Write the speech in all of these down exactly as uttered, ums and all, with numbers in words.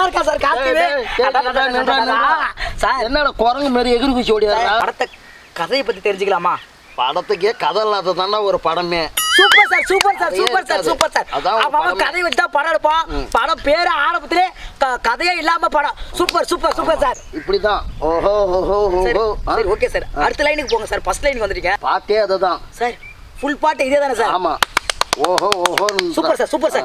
இருக்கா sir costume sir என்னடா குரங்கு மாதிரி எகிரி குச்சி ஓடியாரா படத்தை கதையை பத்தி தெரிஞ்சுக்கலாமா படத்துக்கே கதை இல்லாத தானே ஒரு படமே super sir super sir super sir super sir அவன் கதை வச்சு தான் படம் எடுப்பான் படம் பேரு ஆரம்பத்திலே கதையே இல்லாம படம் சூப்பர் சூப்பர் சூப்பர் சார் இப்படிதான் ஓஹோ ஓஹோ ஓஹோ சரி ஓகே சார் அடுத்த லைனுக்கு போங்க சார் ஃபர்ஸ்ட் லைனுக்கு வந்துட்டீங்க பாட்டே அதுதான் சார் ஃபுல் பாட்டு இதே தானே சார் ஆமா ஓஹோ ஓஹோ சூப்பர் சார் சூப்பர் சார்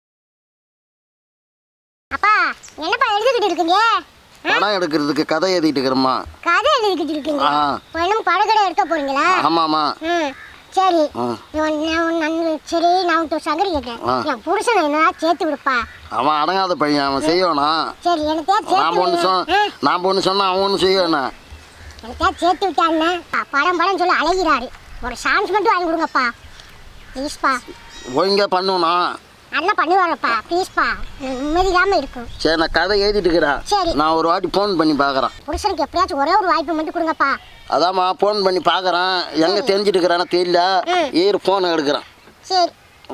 அப்பா என்னப்பா எழுதிக்கிட்டு இருக்கீங்க படம் எடுக்கிறதுக்கு கதை எழுதிட்டு இருக்கறமா கதை எழுதிக்கிட்டு இருக்கீங்க பணம் படகடை எடுக்க போறீங்களா ஆமாமா ம் சரி நான் சரி நான் ஒரு சங்கரி கேட்டேன் என் புருஷனை என்ன சேர்த்து விடுப்பா அவன் அடங்காத பையன் அவன் செய்யணும் சரி எனக்கு நான் ஒன்று சொன்ன நான் ஒன்று சொன்னா அவன் ஒன்று செய்யணும் எனக்கு சேர்த்து விட்டான்னு படம் படம் சொல்லி அழகிறாரு ஒரு சான்ஸ் மட்டும் வாங்கி கொடுங்கப்பா ப்ளீஸ்ப்பா ஒழுங்கா பண்ணணும் அண்ணா பண்ணுவாரப்பா ப்ளீஸ்ப்பா நிம்மதியாம இருக்கும் சரி நான் கதை எழுதிட்டு இருக்கிறேன் சரி நான் ஒரு வாட்டி ஃபோன் பண்ணி பார்க்குறேன் புருஷனுக்கு எப்படியாச்சும் ஒரே ஒரு வாய்ப்பு மட்டும் கொடுங்கப்பா அதாம்மா ஃபோன் பண்ணி பார்க்குறேன் எங்கே தெரிஞ்சுட்டு இருக்கிறான்னு தெரியல ஈர் ஃபோன் எடுக்கிறேன் சரி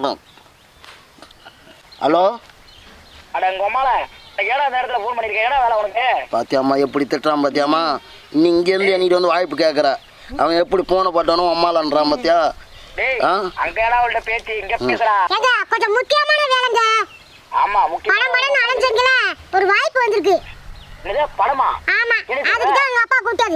ஹலோ அட கோமால ஏடா நேரத்தில் ஃபோன் பண்ணிருக்கேன் ஏடா வேலை உனக்கு பாத்தியாம்மா எப்படி திட்டுறான் பாத்தியாம்மா நீ இங்கேருந்து என்கிட்ட வந்து வாய்ப்பு கேட்குற அவன் எப்படி ஃபோனை போட்டானோ அம்மாலன்றான் பாத்தியா அங்கடா அவள்கிட்ட பேச்சு இங்க பேசுறா கொஞ்சம் முக்கியமான வேலைங்க ஆமா முக்கியம் படம் படம் அலைஞ்சீங்களா ஒரு வாய்ப்பு வந்திருக்கு இது படமா ஆமா அதுக்கு தான் எங்க அப்பா கூட்டாரு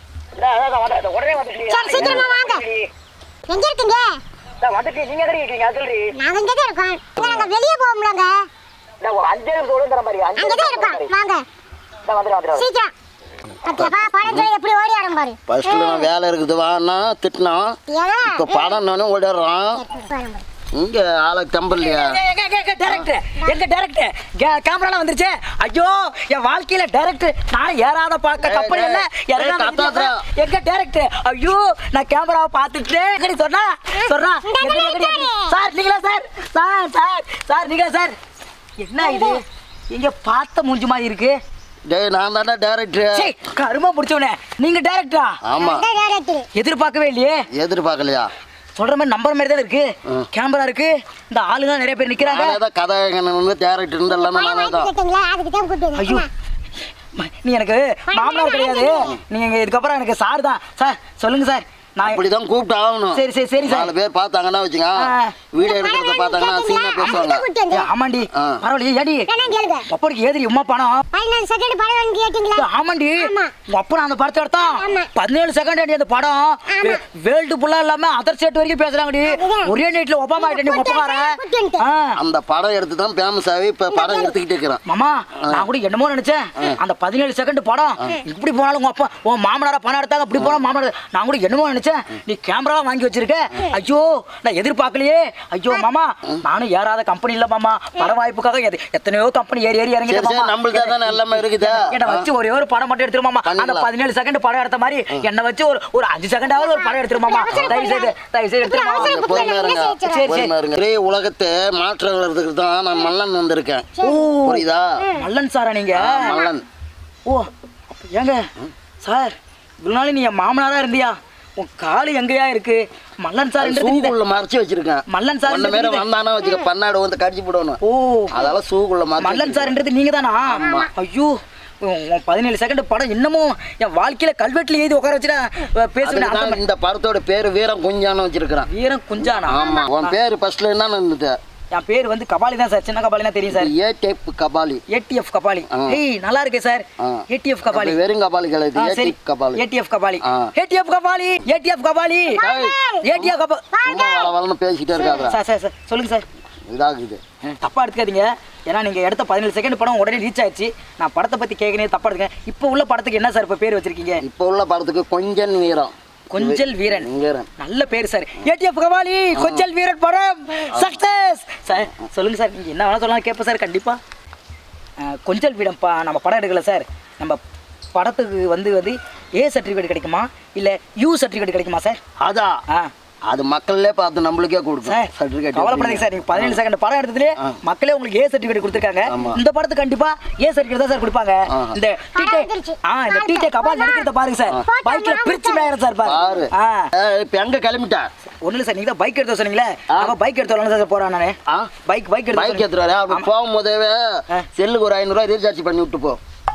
உடனே வந்துட்டீங்க சரி சீக்கிரமா வாங்க எங்க இருக்கீங்க வந்துட்டு நீங்க எங்க இருக்கீங்க சொல்லி நாங்க இங்க தான் இருக்கோம் நாங்க வெளிய போவோம்லங்க நான் அஞ்சு நிமிஷம் சொல்லுற மாதிரி அங்க தான் இருக்கோம் வாங்க நான் வந்துறேன் வந்துறேன் சீக்கிரம் அப்பா படம் சொல்லி எப்படி ஓடி ஆடும் பாரு ஃபர்ஸ்ட்ல நான் வேலை இருக்குது வான்னா திட்டினா இப்போ படம் நானே ஓடிடுறான் இங்க ஆளுக்கு தம்பல்லையா டைரக்டர் எங்க டைரக்டர் கேமரால வந்துருச்சு ஐயோ என் வாழ்க்கையில டைரக்டர் நான் ஏறாத பார்க்க கப்பல் இல்ல இறங்காத எங்க டைரக்டர் ஐயோ நான் கேமராவை பார்த்துட்டு எங்கடி சொன்னா சொல்றா சார் நீங்களா சார் சார் சார் சார் நீங்களா சார் என்ன இது இங்க பார்த்த மூஞ்சி மாதிரி இருக்கு டேய் நான் தான்டா டைரக்டர் சீ கருமா முடிச்சவனே நீங்க டைரக்டரா ஆமா டைரக்டர் எதிர்பார்க்கவே இல்லையே எதிர்பார்க்கலையா சொல்ற மாதிரி நம்பர் மாதிரி தான் இருக்கு கேமரா இருக்கு இந்த ஆளுங்க நிறைய பேர் நிக்கிறாங்க அதான் கதாநாயகன் டைரக்டர் எல்லாமே நானே தான் அதுக்கு தான் கூப்பிட்டு ஐயோ நீ எனக்கு மாமனார் கிடையாது நீங்க இதுக்கப்புறம் எனக்கு சார் தான் சார் சொல்லுங்க சார் நான் இப்படிதான் கூப்பிட்டு ஆகணும் சரி சரி சரி சார் நாலு பேர் பார்த்தாங்கன்னா வச்சுங்க வீடியோ எடுக்கிறத பார்த்தாங்கன்னா சீனா பேசுவாங்க ஆமாண்டி பரவாயில்லையே ஏடி அப்படிக்கு ஏதிரி உமா பணம் பதினேழு செகண்ட் படம் வந்து கேட்டிங்களா ஆமாண்டி அப்ப நான் அந்த படத்தை எடுத்தான் பதினேழு செகண்ட் அடி அந்த படம் வேர்ல்டு ஃபுல்லா இல்லாம அதர் ஸ்டேட் வரைக்கும் பேசுறாங்கடி ஒரே நைட்ல ஒப்பாமா ஆயிட்டே ஒப்பமாற அந்த படம் எடுத்து தான் ஃபேமஸ் ஆகி இப்ப படம் எடுத்துக்கிட்டு இருக்கிறேன் மாமா நான் கூட என்னமோ நினைச்சேன் அந்த பதினேழு செகண்ட் படம் இப்படி போனாலும் உங்க அப்பா உன் மாமனாரா பணம் எடுத்தாங்க இப்படி போனா மாமனார் நான் கூட என்னமோ நினைச்சேன் நீ கேமரா வாங்கி வச்சிருக்க ஐயோ நான் எதிர்பார்க்கலையே ஐயோ மாமா நானும் ஏறாத கம்பெனி இல்ல மாமா பட வாய்ப்புக்காக எத்தனையோ கம்பெனி ஏறி ஏறி இறங்கி எல்லாமே இருக்குது என்ன வச்சு ஒரே ஒரு படம் மட்டும் எடுத்துரு மாமா அந்த பதினேழு செகண்ட் படம் எடுத்த மாதிரி என்ன வச்சு ஒரு ஒரு அஞ்சு செகண்டாவது ஒரு படம் எடுத்துரு மாமா தயவு செய்து தயவு செய்து எடுத்துரு உலகத்தை மாற்றம் வர்றதுக்கு தான் நான் மல்லன் வந்திருக்கேன் புரியுதா மல்லன் சாரா நீங்க மல்லன் ஓ ஏங்க சார் இவ்வளவு நாள் நீ என் மாமனாரா இருந்தியா உன் காலு எங்கயா இருக்கு மல்லன் சார் சூக்குள்ள மறைச்சு வச்சிருக்கேன் மல்லன் சார் ஒண்ணு மேல வந்தானா வச்சுக்க பன்னாடு வந்து கடிச்சு போடணும் ஓ அதால சூக்குள்ள மறைச்சு மல்லன் சார்ன்றது நீங்க தானா ஐயோ பதினேழு செகண்ட் படம் இன்னமும் என் வாழ்க்கையில கல்வெட்டுல எழுதி உட்கார வச்சுடா பேசுறேன் இந்த படத்தோட பேரு வீரம் குஞ்சான்னு வச்சிருக்கிறேன் வீரம் குஞ்சானா ஆமா உன் பேரு ஃபர்ஸ்ட்ல என்ன இருந்தது என் பேர் வந்து கபாலி தான் சார் சின்ன கபாலினா தெரியும் sir A type Kabali ATF Kabali ஏய் நல்லா இருக்கே சார் ஏடிஎஃப் கபாலி வெறும் கபாலி கிடையாது ATF Kabali ATF Kabali ATF Kabali ATF Kabali ATF Kabali சும்மா வள வளன்னு பேசிட்டே இருக்காதடா சார் சார் சார் சொல்லுங்க சார் இதாகுது தப்பா எடுத்துக்காதீங்க ஏன்னா நீங்க எடுத்த பதினேழு செகண்ட் படம் உடனே ரீச் ஆயிடுச்சு நான் படத்தை பத்தி கேட்கனே தப்பா எடுத்துக்கேன் இப்போ உள்ள படத்துக்கு என்ன சார் இப்போ பேர் வச்சிருக்கீங்க இப்போ உள்ள படத்துக்கு கொஞ்சம் வீரம் கொஞ்சல் வீரன் நல்ல பேர் சார் ஏடிஎஃப் கபாலி கொஞ்சல் வீரன் படம் சக்சஸ் சார் சொல்லுங்க சார் நீங்க என்ன வேணா சொல்லலாம் கேட்பேன் சார் கண்டிப்பா கொஞ்சல் வீரன்ப்பா நம்ம படம் எடுக்கல சார் நம்ம படத்துக்கு வந்து வந்து ஏ சர்டிஃபிகேட் கிடைக்குமா இல்ல யூ சர்டிஃபிகேட் கிடைக்குமா சார் அதான் அது மக்களே பார்த்து நம்மளுக்கே கொடுக்கும் சர்டிஃபிகேட் கவலைப்படாதீங்க சார் நீங்க பதினேழு செகண்ட் படம் எடுத்ததுல மக்களே உங்களுக்கு ஏ சர்டிஃபிகேட் கொடுத்துருக்காங்க இந்த படத்துக்கு கண்டிப்பா ஏ சர்டிஃபிகேட் தான் சார் கொடுப்பாங்க இந்த டிடே ஆ இந்த டிடே கபால் நடிக்கிறத பாருங்க சார் பைக்ல பிரிச்சு மேயற சார் பாரு இப்போ எங்க கிளம்பிட்டா ஒண்ணு இல்ல சார், நீங்க தான் பைக் எடுத்து சொன்னீங்களே, அவன் பைக் எடுத்து வரலாம் சார் போறான் நானே. பைக் பைக் எடுத்து பைக் எடுத்து வரேன். அப்படி போகும்போதே செல்லுக்கு ஒரு ஐநூறுரூவா ரீசார்ஜ் பண்ணி விட்டு போ.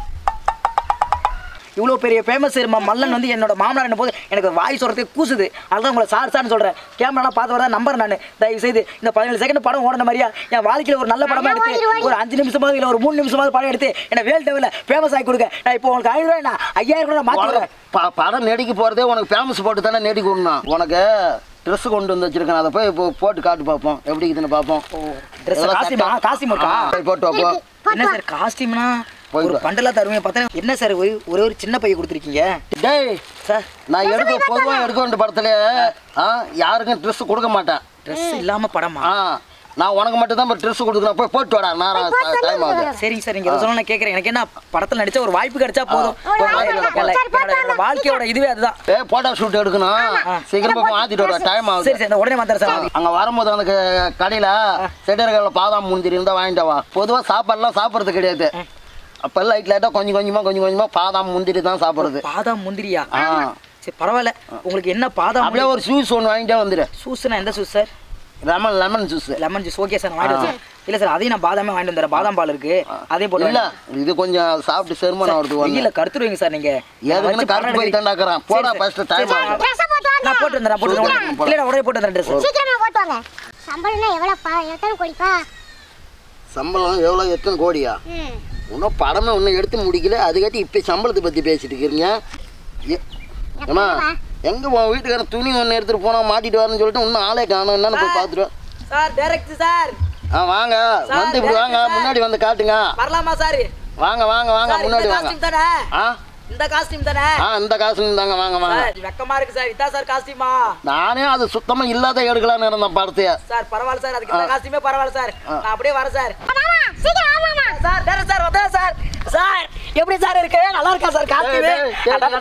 இவ்வளோ பெரிய ஃபேமஸ் மல்லன் வந்து என்னோட மாமனார் என்ன போது எனக்கு வாய் சொல்கிறதுக்கு கூசுது. அதுதான் உங்களை சார் சார்னு சொல்கிறேன். கேமராலாம் பார்த்து வரதான் நம்பர் நான். தயவு செய்து இந்த பதினேழு செகண்ட் படம் ஓடுன மாதிரியா என் வாழ்க்கையில் ஒரு நல்ல படமாக எடுத்து ஒரு அஞ்சு நிமிஷமாவது இல்லை ஒரு மூணு நிமிஷமாவது படம் எடுத்து என்னை வேல் டெவலில் ஃபேமஸ் ஆகி கொடுங்க. நான் இப்போ உங்களுக்கு ஐநூறு ரூபாய் நான் ஐயாயிரம் ரூபாய் மாற்றி விடுறேன். படம் நெடிக்கு போகிறதே உனக்கு ஃபேமஸ் போட்டு தானே நெடி கொடுணும். உனக்கு ட்ரெஸ் கொண்டு வந்து வச்சிருக்கேன். அதை போய் இப்போ போட்டு காட்டு பார்ப்போம் எப்படி இருக்குதுன்னு பார்ப்போம். ட்ரெஸ் காஸ்டியூமா காஸ்டியூம் இருக்கா போட்டு வைப்போம். என்ன சார் காஸ்டியூம்னா ஒரு பண்டலா தருவீங்க பார்த்தா என்ன சார் ஒரு ஒரே ஒரு சின்ன பைய கொடுத்துருக்கீங்க. டேய் சார் நான் எடுக்க பொதுவாக எடுக்க வேண்டிய படத்துல ஆ யாருக்கும் ட்ரெஸ் கொடுக்க மாட்டேன். ட்ரெஸ் இல்லாம படமா? ஆ நான் உனக்கு மட்டும் தான் ட்ரெஸ் கொடுக்குறேன். போய் போட்டு வாடா. நான் டைம் ஆகுது. சரிங்க சார், நீங்க சொல்ல நான் கேட்குறேன். எனக்கு என்ன படத்தில் நடிச்சா ஒரு வாய்ப்பு கிடைச்சா போதும். என்னோட வாழ்க்கையோட இதுவே அதுதான். ஏ போட்டோ ஷூட் எடுக்கணும். சீக்கிரமா மாத்திட்டு வர டைம் ஆகுது. சரி சார் உடனே மாத்திர சார். அங்க வரும்போது அந்த கடையில செடியர்கள் பாதாம் முந்திரி இருந்தா வாங்கிட்டு வா. பொதுவா சாப்பாடுலாம் சாப்பிட்றது கிடையாது. அப்ப லைட் லைட்டா கொஞ்சம் கொஞ்சமா கொஞ்சம் கொஞ்சமா பாதாம் முந்திரி தான் சாப்பிடுறது. பாதாம் முந்திரியா? சரி பரவாயில்ல. உங்களுக்கு என்ன பாதாம்? அப்படியே ஒரு ஜூஸ் ஒன்று வாங்கிட்டே வந்துடு. ஜூஸ்னா எந்த juice sir? Lemon lemon juice. Lemon juice okay sir வாங்கிட்டு வரேன். இல்ல சார் அதையும் நான் பாதாமே வாங்கிட்டு வந்துறேன். பாதாம் பால் இருக்கு அதே போட்டு. இல்ல இது கொஞ்சம் சாப்பிட்டு செர்மன் ஆவறது. இல்ல கருத்துருவீங்க சார் நீங்க. ஏதோ கரெக்ட் போய் தண்டாக்குறேன். போடா ஃபர்ஸ்ட் டைம் ஆகும். நான் போட்டு வந்துறேன். போட்டு வந்துறேன். இல்ல உடனே போட்டு வந்துறேன் ட்ரெஸ். சீக்கிரமா போட்டு வாங்க. சம்பளம்னா எவ்வளவுப்பா? எத்தனை கோடிப்பா? சம்பளம் எவ்வளவு எத்தனை கோடியா? இன்னும் படமே ஒன்றும் எடுத்து முடிக்கல. அதுக்காட்டி இப்போ சம்பளத்தை பற்றி பேசிட்டு இருக்கிறீங்க. ஏமா எங்கே உன் வீட்டுக்காரன் துணி ஒன்று எடுத்துகிட்டு போனால் மாட்டிட்டு வரேன்னு சொல்லிட்டு இன்னும் ஆளே காணும். என்னன்னு போய் பார்த்துருவேன். Sir direct sir. ஆ வாங்க வந்து இப்படி வாங்க. முன்னாடி வந்து காட்டுங்க. வரலாமா சார்? வாங்க வாங்க வாங்க முன்னாடி வாங்க. ஆ இந்த காஸ்டியூம் தானே? ஆ இந்த காஸ்டியூம் தாங்க. வாங்க வாங்க. வெக்கமா இருக்கு சார். இதா சார் காஸ்டியூமா? நானே அது சுத்தமா இல்லாத எடுக்கலாம்னு இருந்தேன் படத்தைய. சார் பரவாயில்ல சார். அதுக்கு இந்த காஸ்டியூமே பரவாயில்ல சார். நான் அப்படியே வரேன் சார். சீக்கிரம் வாங்க சார். டைரக்ட் சார் வந்தா சார். சார் எப்படி சார் இருக்கு? நல்லா இருக்கா சார் காஸ்டியூம்?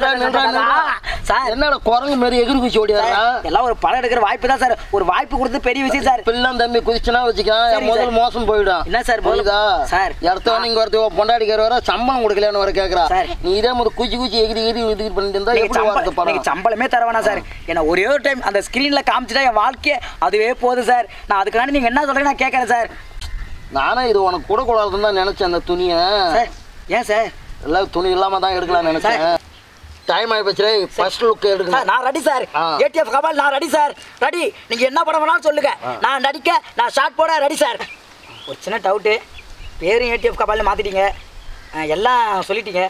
சார் என்னடா குரங்கு மாதிரி எகிரி குச்சி ஓடியாரா? எல்லாம் ஒரு படம் எடுக்கிற வாய்ப்பு தான் சார். ஒரு வாய்ப்பு கொடுத்து பெரிய விஷயம் சார். பிள்ளை தம்பி குதிச்சுனா வச்சுக்கலாம். முதல் மோசம் போயிடும். என்ன சார் போகுதா சார்? இடத்த நீங்க ஒருத்த பொண்டாடிக்கிற வர சம்பளம் கொடுக்கலன்னு வர கேட்கறா. நீ இதே மாதிரி குச்சி குச்சி எகிரி எகிரி இது பண்ணிட்டு இருந்தா எப்படி வரது படம்? நீங்க சம்பளமே தரவேனா சார். என்ன ஒரே ஒரு டைம் அந்த ஸ்கிரீன்ல காமிச்சிட்டா என் வாழ்க்கையே அதுவே போதும் சார். நான் அதுக்காண்டி நீங்க என்ன சொல்றீங்க நான் கேட்கறேன் சார். நானே இது உனக்கு கூட கூடாதுன்னு தான் நினைச்சேன். அந்த துணியை ஏன் சார்? எல்லாம் துணி இல்லாம தான் எடுக்கலாம்னு நினைச்சேன். டைம் ஆகி போச்சு. ஃபர்ஸ்ட் லுக் எடுங்க. நான் ரெடி சார். ஏடிஎஃப் கபால் நான் ரெடி சார். ரெடி. நீங்க என்ன படம் வேணாலும் சொல்லுங்க. நான் நடிக்க நான் ஷார்ட் போட ரெடி சார். ஒரு சின்ன டவுட்டு. பேரும் ஏடிஎஃப் கபால்னு மாத்திட்டீங்க. எல்லாம் சொல்லிட்டீங்க.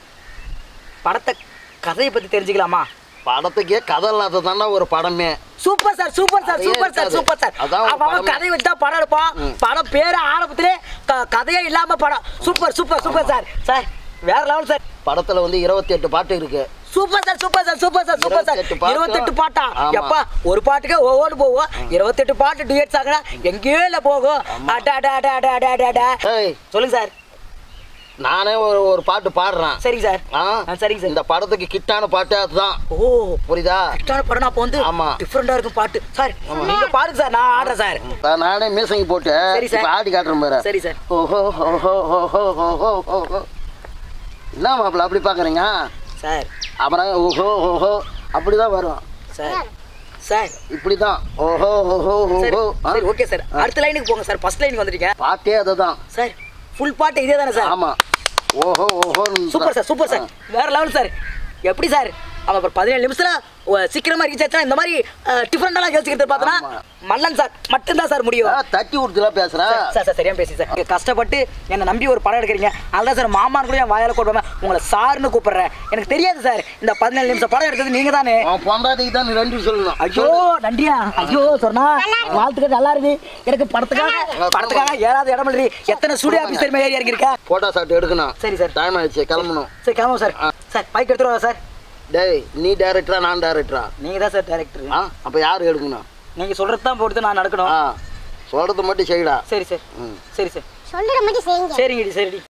படத்தை கதையை பத்தி தெரிஞ்சுக்கலாமா? படத்துக்கே கதை இல்லாததான ஒரு படமே. Super sir super sir super sir super sir. அவன் கதை வச்சா படம் எடுப்பான். படம் பேரு ஆரம்பத்திலே கதையே இல்லாம படம். Super super super sir. Sir வேற லெவல் சார். படத்துல வந்து இருபத்தி எட்டு பாட்டு இருக்கு. Super sir super sir super sir super sir. இருபத்தெட்டு பாட்டா? எப்பா ஒரு பாட்டுக்கே ஒவ்வொரு போவோம். இருபத்தெட்டு பாட்டு டுயட்ஸ் ஆகுனா எங்கேயோ இல்ல போகும். சொல்லுங்க சார். நானே ஒரு ஒரு பாட்டு பாடுறேன். சரிங்க சார். ஆ சரிங்க சார். இந்த படத்துக்கு கிட்டான பாட்டு அதுதான். ஓ புரியுதா? கிட்டான படம் அப்போ வந்து ஆமா டிஃபரெண்டா இருக்கும் பாட்டு. சார் நீங்க பாருங்க சார். நான் ஆடுறேன் சார். நானே மியூசிக் போட்டு இப்ப ஆடி காட்டுறேன் பாரு. சரி சார். ஓஹோ ஓஹோ ஓஹோ ஓஹோ ஓஹோ. என்ன மாப்பிள்ள அப்படி பாக்குறீங்க சார்? அப்புறம் ஓஹோ ஓஹோ அப்படிதான் வரும் சார். சார் இப்படிதான் ஓஹோ ஓஹோ ஓஹோ. சரி ஓகே சார். அடுத்த லைனுக்கு போங்க சார். ஃபர்ஸ்ட் லைனுக்கு வந்துட்டீங்க. பாட்டே அதுதான் சார். ஃபுல் பாட்டு இதே தானே சார்? ஆமா. ஓஹோ ஓஹோ. Super sir super sir. வேற லெவல் சார். எப்படி சார் அவன் அப்புறம் பதினேழு நிமிஷத்துல சீக்கிரமா ரீச் ஆச்சா? இந்த மாதிரி டிஃபரெண்டாலாம் யோசிக்கிறது பார்த்தனா மல்லன் சார் மட்டும்தான் சார் முடியும். தட்டி கொடுத்துலாம் பேசுறேன் சார். சார் சரியா பேசி சார். கஷ்டப்பட்டு என்னை நம்பி ஒரு படம் எடுக்கிறீங்க. அதுதான் சார் மாமான் கூட என் வாயால கூப்பிடுவேன். உங்களை சார்னு கூப்பிடுறேன். எனக்கு தெரியாது சார் இந்த பதினேழு நிமிஷம் படம் எடுத்தது நீங்க தானே. பொண்டாட்டிக்கு தான் நன்றி சொல்லணும். ஐயோ நன்றியா? ஐயோ சொன்னா வாழ்த்துக்கள் நல்லா இருக்கு. எனக்கு படத்துக்காக படத்துக்காக ஏறாத இடம் இல்ல. எத்தனை ஸ்டுடியோ ஆபீஸ் தெரியுமா ஏறி இறங்கிருக்கா? போட்டோ ஷாட் எடுக்கணும். சரி சார். டைம் ஆயிடுச்சு கிளம்பணும். சரி கிளம்பும் சார். சார் பைக் எடுத்துருவா சார். டேய் நீ டைரக்டரா நான் டைரக்டரா? நீங்க தான் சார் டைரக்டர். ஆ அப்ப யாரு எடுக்கணும்? நீங்க சொல்றது தான் போட்டு நான் நடக்கணும். ஆ சொல்றது மட்டும் செய்யடா. சரி சார். சரி சார். சொல்றது மட்டும் செய்யுங்க. சரிங்க சரிடி.